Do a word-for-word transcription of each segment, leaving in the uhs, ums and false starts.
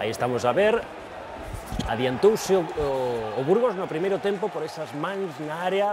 Aí estamos a ver, adiantouse o, o, o Burgos no primeiro tempo por esas mans na área,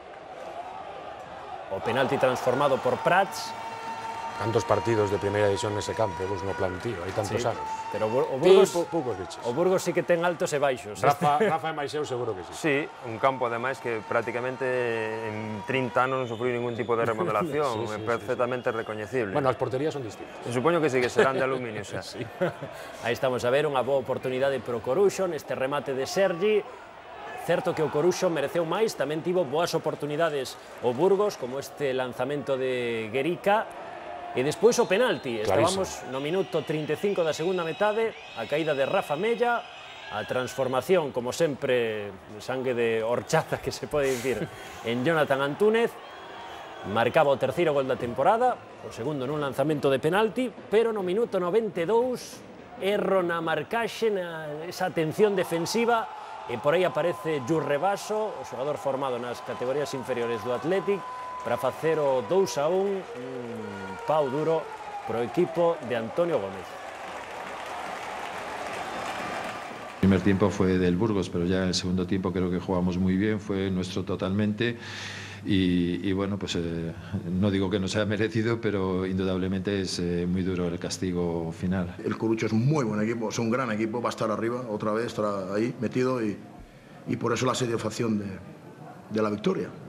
o penalti transformado por Prats. Tantos partidos de primeira división nese campo, pues no plantío, hai tantos Sí, anos. pero o Burgos, Pi, poucos bichos. o Burgos sí que ten altos e baixos. Rafa, Rafa e Maiseu seguro que sí. Sí, un campo ademais que prácticamente en trinta anos non sufriu ningún tipo de remodelación, sí, sí, é perfectamente sí, sí. recoñecible. Bueno, as porterías son distintas. Se supoño que sí, que serán de aluminio xa. Sí. Aí estamos a ver unha boa oportunidade pro Coruxo neste remate de Sergi. Certo que o Coruxo mereceu máis, tamén tivo boas oportunidades o Burgos, como este lanzamento de Guerica, e despois o penalti. Estábamos no minuto trinta e cinco da segunda metade, a caída de Rafa Mella, a transformación, como sempre, sangue de horchaza que se pode dicir, en Jonathan Antúnez. Marcaba o terceiro gol da temporada, o segundo nun lanzamento de penalti, pero no minuto noventa e dous, erro na marcaxe, na esa atención defensiva, e por aí aparece Jus Rebaso, o xogador formado nas categorías inferiores do Athletic, para facer o dous a un, un pau duro pro equipo de Antonio Gómez. El primer tiempo fue del Burgos, pero ya el segundo tiempo creo que jugamos muy bien, fue nuestro totalmente. Y, y bueno, pues eh, no digo que no sea merecido, pero indudablemente es eh, muy duro el castigo final. El Corucho es un muy buen equipo, es un gran equipo, va a estar arriba otra vez, estará ahí metido y, y por eso la satisfacción de, de la victoria.